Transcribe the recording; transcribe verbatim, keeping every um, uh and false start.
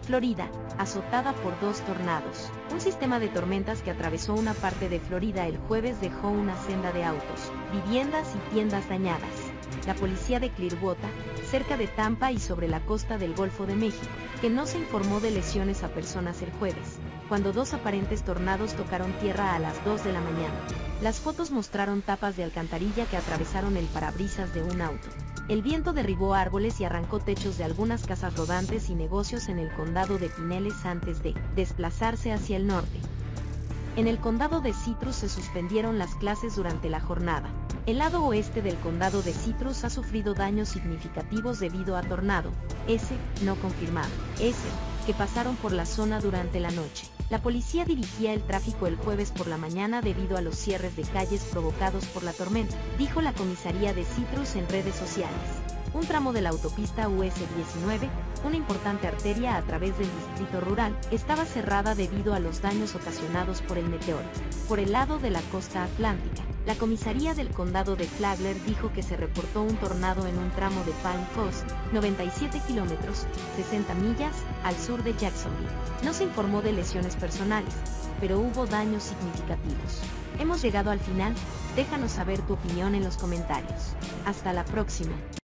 Florida, azotada por dos tornados. Un sistema de tormentas que atravesó una parte de Florida el jueves dejó una senda de autos, viviendas y tiendas dañadas. La policía de Clearwater, cerca de Tampa y sobre la costa del Golfo de México, que no se informó de lesiones a personas el jueves, cuando dos aparentes tornados tocaron tierra a las dos de la mañana. Las fotos mostraron tapas de alcantarilla que atravesaron el parabrisas de un auto. El viento derribó árboles y arrancó techos de algunas casas rodantes y negocios en el condado de Pinellas antes de desplazarse hacia el norte. En el condado de Citrus se suspendieron las clases durante la jornada. El lado oeste del condado de Citrus ha sufrido daños significativos debido a tornado S no confirmado S que pasaron por la zona durante la noche. La policía dirigía el tráfico el jueves por la mañana debido a los cierres de calles provocados por la tormenta, dijo la comisaría de Citrus en redes sociales. Un tramo de la autopista U S diecinueve, una importante arteria a través del distrito rural, estaba cerrada debido a los daños ocasionados por el meteoro. Por el lado de la costa atlántica, la comisaría del condado de Flagler dijo que se reportó un tornado en un tramo de Palm Coast, noventa y siete kilómetros, sesenta millas, al sur de Jacksonville. No se informó de lesiones personales, pero hubo daños significativos. Hemos llegado al final, déjanos saber tu opinión en los comentarios. Hasta la próxima.